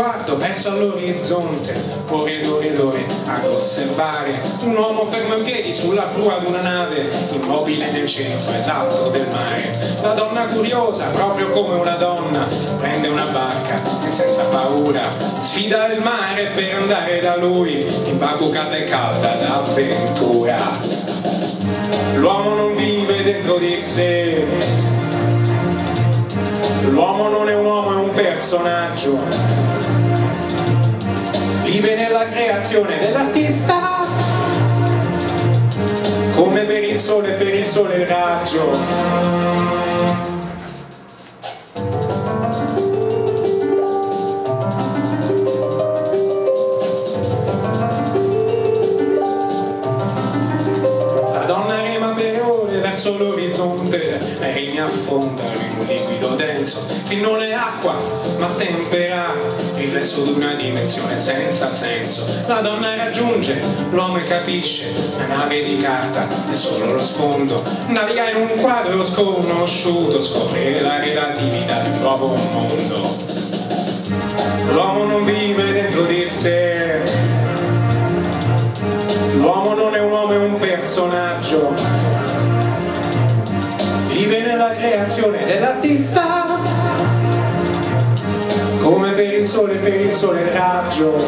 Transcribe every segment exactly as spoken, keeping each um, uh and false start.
sguardo verso all'orizzonte, ore ed ore ed ore ad osservare un uomo fermo in piedi sulla prua di una nave, immobile nel centro esatto del mare. La donna curiosa, proprio come una donna, prende una barca e senza paura sfida il mare per andare da lui, imbacuccata e calda d'avventura. L'uomo non vive dentro di sé, l'uomo non è un uomo, è un personaggio, vive nella creazione dell'artista, come per il sole, per il sole il raggio. L'orizzonte e mi affonda in un liquido denso che non è acqua ma tempera, riflesso di una dimensione senza senso. La donna raggiunge l'uomo e capisce, la nave di carta è solo lo sfondo, naviga in un quadro sconosciuto, scopre la relatività di un nuovo mondo. L'uomo non vive dentro di sé, l'uomo non è un uomo, è un personaggio, vive nella creazione dell'artista, come per il sole, per il sole il raggio.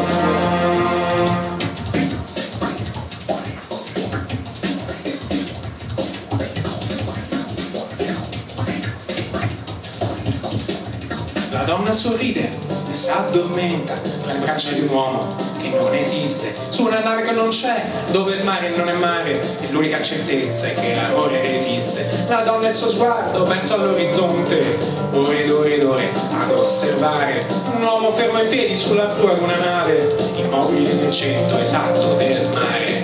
La donna sorride e s'addormenta tra le braccia di un uomo che non esiste, su una nave che non c'è, dove il mare non è mare e l'unica certezza è che l'amore resiste. La donna e il suo sguardo verso all'orizzonte, ore ed ore ed ore ad osservare un uomo fermo in piedi sulla prua di una nave, immobile nel centro esatto del mare.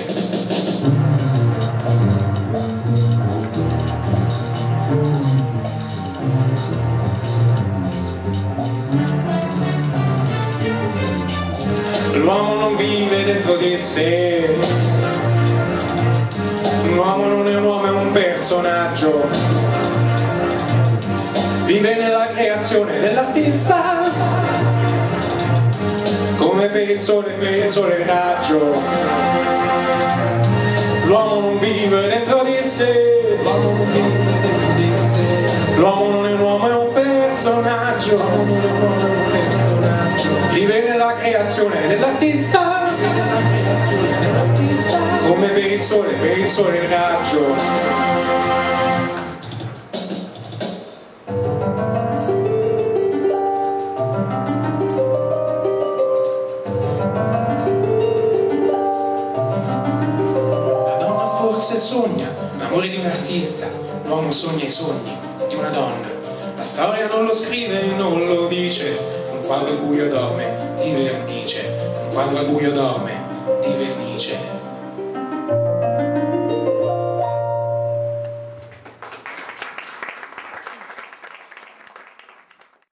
L'uomo non vive dentro di sé, l'uomo non è un uomo, è un personaggio, vive nella creazione dell'artista, come per il sole, per il sole il raggio. L'uomo non vive dentro di sé, l'uomo non è un uomo, è un personaggio, vive nella creazione dell'artista, come per il sole, per il sole il raggio. La donna forse sogna l'amore di un artista, l'uomo sogna i sogni di una donna. La storia non lo scrive, non lo dice. Un quadro buio dorme di vernice, un quadro buio dorme di vernice.